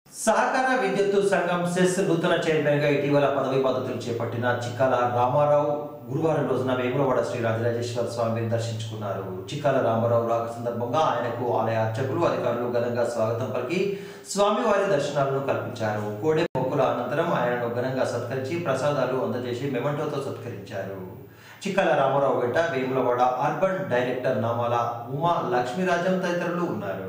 సహకార విద్యుత్ సంఘం సెస్ నూతన చైర్మన్ గా ఇటీవల పదవి బాధ్యతలు చేపట్టిన చిక్కాల రామారావు గురువారం రోజున వేములవాడ శ్రీ రాజరాజేశ్వర స్వామిని దర్శించుకున్నారు. చిక్కాల రామారావు రాక సందర్భంగా ఆయనకు ఆలయ అర్చకులు అధికారులు ఘనంగా స్వాగతం పలికి స్వామివారి దర్శనాలను కల్పించారు. కోడె మొక్కుల అనంతరం ఆయనను ఘనంగా సత్కరించి ప్రసాదాలు అందజేసి మెమంటోతో సత్కరించారు. చిక్కాల రామారావు వెంట వేములవాడ అర్బన్ డైరెక్టర్ నామాల ఉమా లక్ష్మీరాజం తదితరులు ఉన్నారు.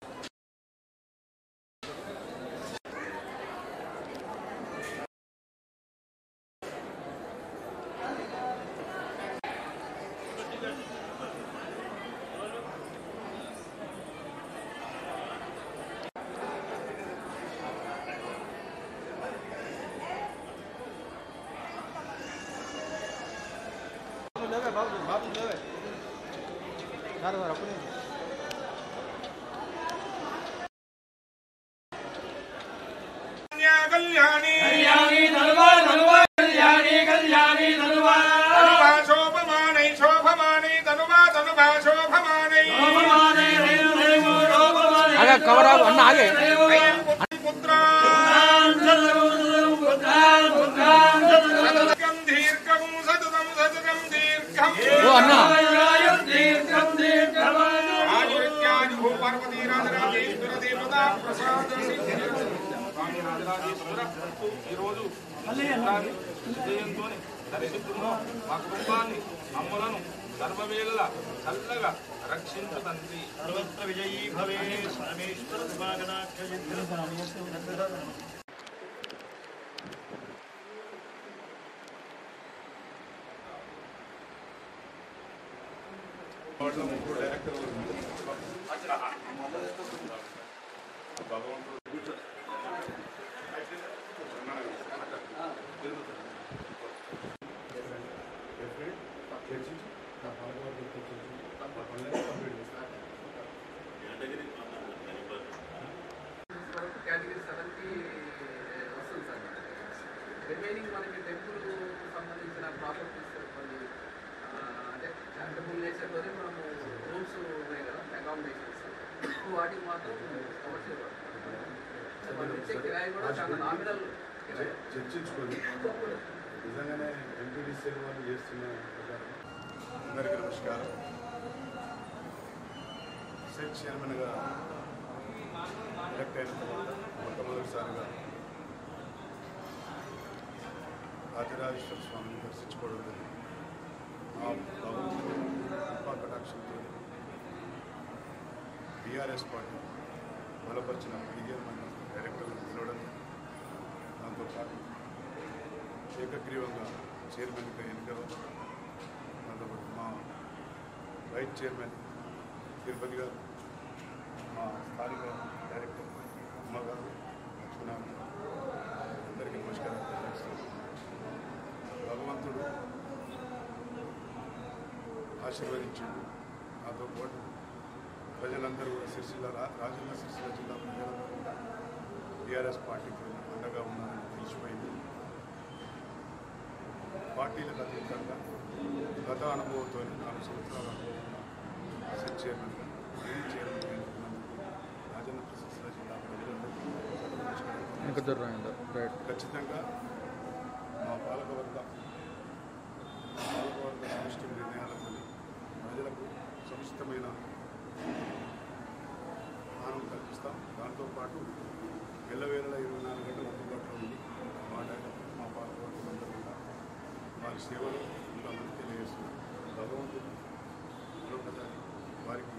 बाबू ले यार अपने कल्याणी कल्याणी धनुवा धनुवा कल्याणी कल्याणी धनुवा धनुवा शोभमाने शोभमाने धनुवा धनुवा शोभमाने शोभमाने रेणु शोभमाने आगे कवर आप अन्ना आगे पुत्रा वो अन्ना पार्वती राजराजेश्वर देवता प्रसाद మా కుటుంబాన్ని అమ్మలను సర్వవేళ చల్లగా రక్షించు తండ్రి. సర్వత్ర విజయీ భవే పరమేశ్వర రిమైనింగ్ మనకి టెంపుల్ సంబంధించిన ప్రాపర్టీస్ కొన్ని అంటే చారిటబుల్ నేచర్లోనే మనము రూమ్స్ ఉన్నాయి కదా అకామిడేషన్స్ వాటికి మాత్రం కమర్షియల్ మనం ఇచ్చే కిరాయి కూడా చాలా నామినల్ చర్చించుకొని నిజంగానే ఎంపీడీసీ వాళ్ళు చేస్తున్న అందరికీ నమస్కారం. సెట్ చైర్మన్గా ఎలక్ట్ అయిన తర్వాత మొట్టమొదటిసారిగా రాజరాజేశ్వర స్వామిని దర్శించుకోవడం జరిగింది. ఆ భగవంతుడి కృపా కటాక్షంతో టీఆర్ఎస్ పార్టీ బలపరిచిన 15 మంది డైరెక్టర్లు పిలవడం, దాంతోపాటు ఏకగ్రీవంగా చైర్మన్గా ఎన్నికవడం, దాంతోపాటు మా వైస్ చైర్మన్ తిరుపతి గారు, మా స్థానిక డైరెక్టర్ అమ్మ గారు, లక్ష్మీనారాయణ అందరికీ నమస్కారం తెలియజేస్తున్నాను. భగవంతుడు ఆశీర్వదించిండు. నాతో పాటు ప్రజలందరూ కూడా సిరిసిల్ల రాజన్న సిరిసిల్ల జిల్లా ప్రజలందరూ కూడా టీఆర్ఎస్ పార్టీకి అండగా ఉన్నారని తెలిసిపోయింది. పార్టీలకు అతీతంగా గత అనుభవంతో 4 సంవత్సరాల అనుభవం సెట్ చైర్మన్గా చైర్మన్ ఎన్నుకున్నందుకు రాజన్న సిరిసిల్ల జిల్లా ప్రజలందరికీ ఖచ్చితంగా మా పాలకవర్గ సమిష్టి నిర్ణయాలతో ప్రజలకు సముచితమైన స్థానం కల్పిస్తాం. దాంతోపాటు ఎల్లవేళలా 24 గంటలు అందుబాటులో ఉంది మా పాలకవర్గందరూ కూడా వారి సేవలు ఉండాలని తెలియజేస్తున్నాం. భగవంతుడు మరొకసారి వారికి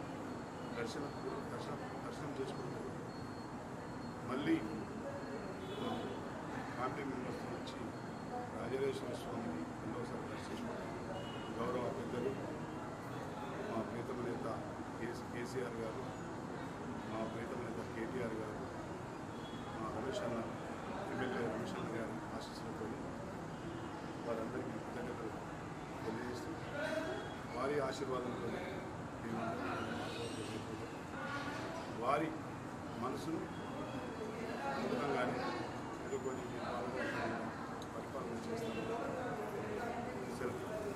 దర్శనం చేసుకుంటారు. మళ్ళీ ఫ్యామిలీ మెంబర్స్ వచ్చి రాజరాజేశ్వర స్వామిని ఎన్నోసారి దర్శించుకుంటారు. గౌరవ పెద్దలు మా ప్రీతమ నేత కేసీఆర్ గారు, మా ప్రీతమ నేత కేటీఆర్ గారు, మా రమేష్ అన్న ఎమ్మెల్యే రమేష్ అన్న గారి ఆశీస్సులతో వారందరికీ కృతజ్ఞతలు తెలియజేస్తున్నారు. వారి ఆశీర్వాదంతో వారి మనసును అద్భుతంగానే ఎదుర్కొని పరిపాలన చేస్తారు.